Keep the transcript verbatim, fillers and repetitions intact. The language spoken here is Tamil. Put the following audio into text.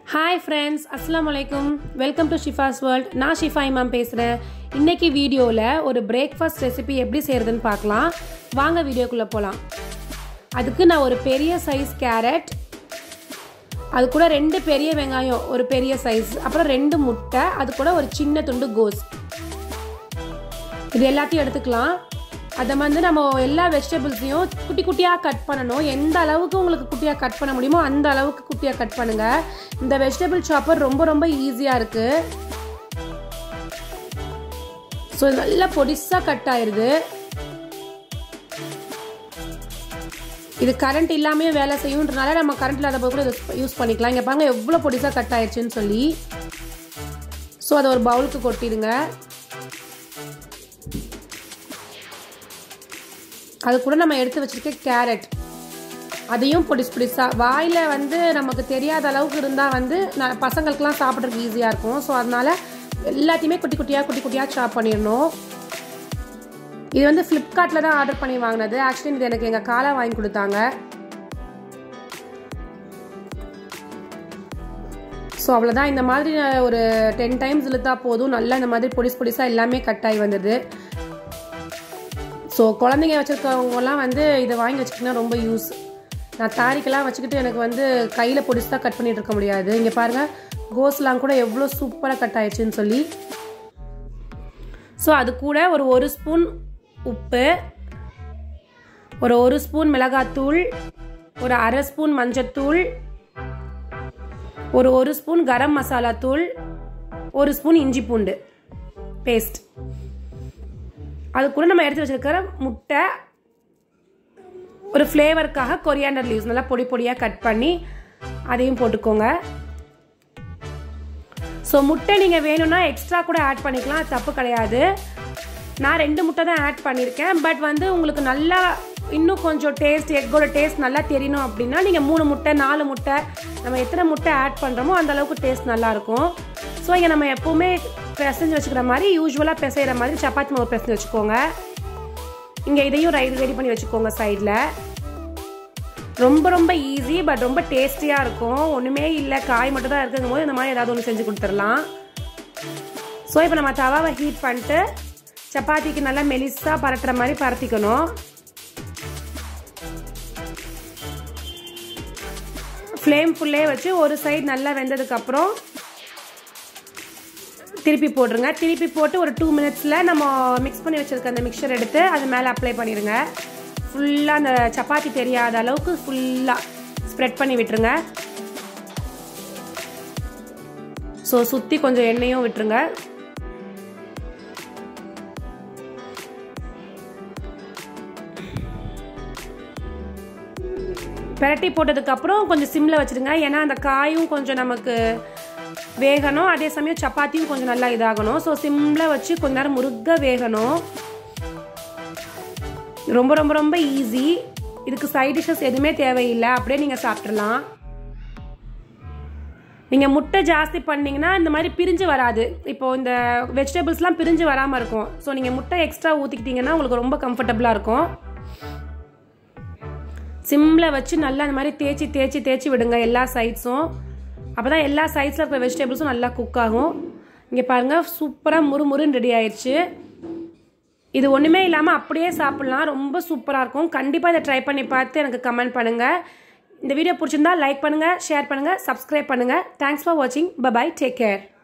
Hi friends, Assalamu alaikum. Welcome to Shifa's World. நான் ஷிஃபா இமாம் பேசுகிறேன். இன்றைக்கி வீடியோவில் ஒரு பிரேக்ஃபாஸ்ட் ரெசிபி எப்படி செய்கிறதுன்னு பார்க்கலாம். வாங்க வீடியோக்குள்ளே போகலாம். அதுக்கு நான் ஒரு பெரிய சைஸ் கேரட், அது கூட ரெண்டு பெரிய வெங்காயம் ஒரு பெரிய சைஸ், அப்புறம் ரெண்டு முட்டை, அது கூட ஒரு சின்ன துண்டு கோஸ், இது எல்லாத்தையும் எடுத்துக்கலாம். அதை வந்து நம்ம எல்லா வெஜிடபிள்ஸையும் குட்டி குட்டியாக கட் பண்ணணும். எந்த அளவுக்கு உங்களுக்கு குட்டியாக கட் பண்ண முடியுமோ அந்த அளவுக்கு குட்டியாக கட் பண்ணுங்கள். இந்த வெஜிடபிள் சாப்பர் ரொம்ப ரொம்ப ஈஸியாக இருக்குது. ஸோ நல்லா பொடிசாக கட் ஆயிடுது. இது கரண்ட் இல்லாமே வேலை செய்யுன்றனால நம்ம கரண்ட் இல்லாத போது கூட இதை யூஸ் பண்ணிக்கலாம். இங்கே பாருங்கள் எவ்வளோ பொடிசாக கட் ஆயிடுச்சுன்னு சொல்லி. ஸோ அதை ஒரு பவுலுக்கு கொட்டிடுங்க. அது கூட நம்ம எடுத்து வச்சிருக்க கேரட், அதையும் பொடிசு பொடிசாக வாயில் வந்து நமக்கு தெரியாத அளவுக்கு இருந்தால் வந்து நான் பசங்களுக்கெலாம் சாப்பிட்றதுக்கு ஈஸியாக இருக்கும். ஸோ அதனால் எல்லாத்தையுமே குட்டி குட்டியாக குட்டி குட்டியாக சாப் பண்ணிடணும். இது வந்து ஃப்ளிப்கார்ட்டில் தான் ஆர்டர் பண்ணி வாங்கினது. ஆக்சுவலி இது எனக்கு எங்கள் காலை வாங்கி கொடுத்தாங்க. ஸோ அவ்வளோதான். இந்த மாதிரி ஒரு டென் டைம்ஸ் இழுத்தா போதும், நல்லா இந்த மாதிரி பொடிசு பொடிசாக எல்லாமே கட் ஆகி வந்தது. ஸோ குழந்தைங்க வச்சுருக்கவங்கலாம் வந்து இதை வாங்கி வச்சுக்கிட்டிங்கன்னா ரொம்ப யூஸ். நான் தாரிக்கெல்லாம் வச்சுக்கிட்டு எனக்கு வந்து கையில் பொடிசு தான் கட் பண்ணிகிட்டு இருக்க முடியாது. இங்கே பாருங்கள் கோஸ்லாம் கூட எவ்வளோ சூப்பராக கட் ஆயிடுச்சுன்னு சொல்லி. ஸோ அது கூட ஒரு ஒரு ஸ்பூன் உப்பு, ஒரு ஒரு ஸ்பூன் மிளகாத்தூள், ஒரு அரை ஸ்பூன் மஞ்சத்தூள், ஒரு ஒரு ஸ்பூன் கரம் மசாலா தூள், ஒரு ஸ்பூன் இஞ்சி பூண்டு பேஸ்ட், அது கூட நம்ம எடுத்து வச்சிருக்கிற முட்டை, ஒரு ஃப்ளேவருக்காக கொரியாண்டர் லீவ்ஸ் நல்லா பொடி பொடியாக கட் பண்ணி அதையும் போட்டுக்கோங்க. ஸோ முட்டை நீங்கள் வேணும்னா எக்ஸ்ட்ரா கூட ஆட் பண்ணிக்கலாம், அது தப்பு கிடையாது. நான் ரெண்டு முட்டை தான் ஆட் பண்ணியிருக்கேன். பட் வந்து உங்களுக்கு நல்லா இன்னும் கொஞ்சம் டேஸ்ட், எக்கோட டேஸ்ட் நல்லா தெரியணும் அப்படின்னா நீங்கள் மூணு முட்டை நாலு முட்டை நம்ம எத்தனை முட்டை ஆட் பண்ணுறோமோ அந்த அளவுக்கு டேஸ்ட் நல்லாயிருக்கும். ஸோ இங்கே நம்ம எப்போவுமே பிசைஞ்சு வச்சுக்கிற மாதிரி யூஸ்வலாக பிசைகிற மாதிரி சப்பாத்தி மாவு பிசைஞ்சு வச்சுக்கோங்க. இங்கே இதையும் ரைடு ரெடி பண்ணி வச்சுக்கோங்க சைடில். ரொம்ப ரொம்ப ஈஸி, பட் ரொம்ப டேஸ்டியாக இருக்கும். ஒன்றுமே இல்லை, காய் மட்டும் தான் இருக்குங்கும் போது இந்த மாதிரி ஏதாவது ஒன்று செஞ்சு கொடுத்துடலாம். ஸோ இப்போ நம்ம தவாவை ஹீட் பண்ணிட்டு சப்பாத்திக்கு நல்லா மெலிசாக பரட்டுற மாதிரி பரத்திக்கணும். ஃப்ளேம் ஃபுல்லே வச்சு ஒரு சைடு நல்லா வெந்ததுக்கப்புறம் திருப்பி போட்டுருங்க. திருப்பி போட்டு ஒரு டூ மினிட்ஸில் நம்ம மிக்ஸ் பண்ணி வச்சுருக்க அந்த மிக்சர் எடுத்து அது மேலே அப்ளை பண்ணிடுங்க. ஃபுல்லாக அந்த சப்பாத்தி தெரியாத அளவுக்கு ஃபுல்லாக ஸ்ப்ரெட் பண்ணி விட்டுருங்க. ஸோ சுற்றி கொஞ்சம் எண்ணெயும் விட்டுருங்க. பெரட்டி போட்டதுக்கப்புறம் கொஞ்சம் சிம்மில் வச்சுருங்க. ஏன்னா அந்த காயும் கொஞ்சம் நமக்கு வேகணும், அதே சமயம் சப்பாத்தியும் கொஞ்சம் நல்லா இதாகணும். ஸோ சிம்மில் வச்சு கொஞ்ச நேரம் முருக வேகணும். ரொம்ப ரொம்ப ரொம்ப ஈஸி. இதுக்கு சைட் டிஷ்ஷஸ் எதுவுமே தேவையில்லை, அப்படியே நீங்கள் சாப்பிட்றலாம். நீங்கள் முட்டை ஜாஸ்தி பண்ணிங்கன்னா இந்த மாதிரி பிரிஞ்சு வராது. இப்போது இந்த வெஜிடபிள்ஸ்லாம் பிரிஞ்சு வராமல் இருக்கும். ஸோ நீங்கள் முட்டை எக்ஸ்ட்ரா ஊற்றிக்கிட்டிங்கன்னா உங்களுக்கு ரொம்ப கம்ஃபர்டபுளாக இருக்கும். சிம்மில் வச்சு நல்லா இந்த மாதிரி தேய்ச்சி தேய்ச்சி தேய்ச்சி விடுங்க எல்லா சைட்ஸும். அப்போ தான் எல்லா சைட்ஸில் இருக்கிற வெஜிடபிள்ஸும் நல்லா குக் ஆகும். இங்கே பாருங்கள் சூப்பராக முறுமுறுன்னு ரெடி ஆயிடுச்சு. இது ஒன்றுமே இல்லாமல் அப்படியே சாப்பிட்லாம், ரொம்ப சூப்பராக இருக்கும். கண்டிப்பாக இதை ட்ரை பண்ணி பார்த்து எனக்கு கமெண்ட் பண்ணுங்கள். இந்த வீடியோ பிடிச்சிருந்தா லைக் பண்ணுங்கள், ஷேர் பண்ணுங்கள், சப்ஸ்கிரைப் பண்ணுங்கள். தேங்க்ஸ் ஃபார் வாட்சிங். Bye bye, take care.